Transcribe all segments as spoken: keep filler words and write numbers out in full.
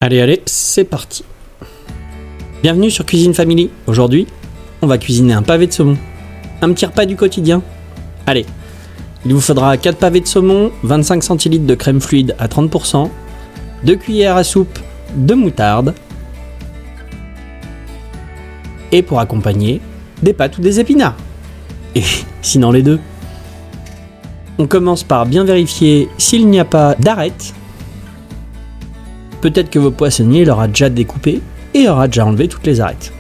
Allez, allez, c'est parti. Bienvenue sur Cuisine Family. Aujourd'hui, on va cuisiner un pavé de saumon. Un petit repas du quotidien. Allez, il vous faudra quatre pavés de saumon, vingt-cinq centilitres de crème fluide à trente pour cent, deux cuillères à soupe de moutarde, et pour accompagner, des pâtes ou des épinards. Et sinon les deux. On commence par bien vérifier s'il n'y a pas d'arête. Peut-être que votre poissonnier l'aura déjà découpé et aura déjà enlevé toutes les arêtes.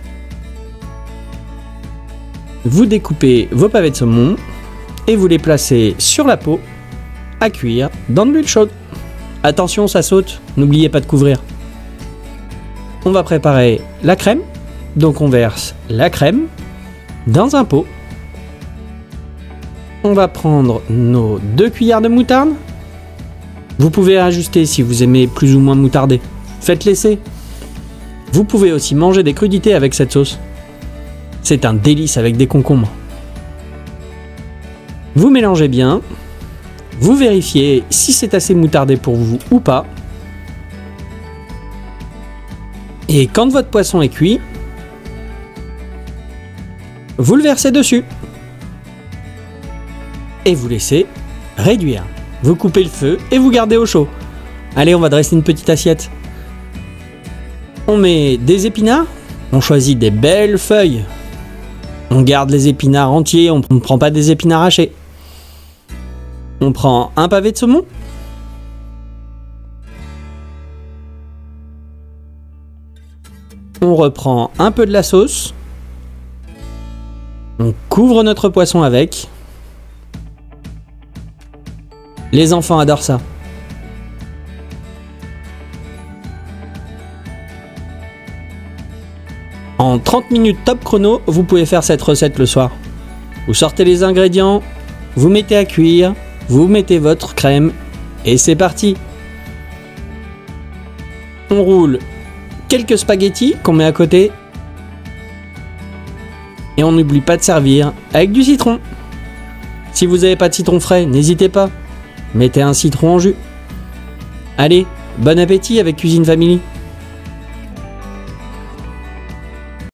Vous découpez vos pavés de saumon et vous les placez sur la peau à cuire dans de l'huile chaude. Attention, ça saute, n'oubliez pas de couvrir. On va préparer la crème, donc on verse la crème dans un pot. On va prendre nos deux cuillères de moutarde. Vous pouvez ajuster si vous aimez plus ou moins moutarder. Faites laisser. Vous pouvez aussi manger des crudités avec cette sauce. C'est un délice avec des concombres. Vous mélangez bien. Vous vérifiez si c'est assez moutardé pour vous ou pas. Et quand votre poisson est cuit, vous le versez dessus. Et vous laissez réduire. Vous coupez le feu et vous gardez au chaud. Allez, on va dresser une petite assiette. On met des épinards. On choisit des belles feuilles. On garde les épinards entiers, on ne prend pas des épinards hachés. On prend un pavé de saumon. On reprend un peu de la sauce. On couvre notre poisson avec. Les enfants adorent ça. En trente minutes top chrono, vous pouvez faire cette recette le soir. Vous sortez les ingrédients, vous mettez à cuire, vous mettez votre crème et c'est parti. On roule quelques spaghettis qu'on met à côté et on n'oublie pas de servir avec du citron. Si vous n'avez pas de citron frais, n'hésitez pas. Mettez un citron en jus. Allez, bon appétit avec Cuisine Family.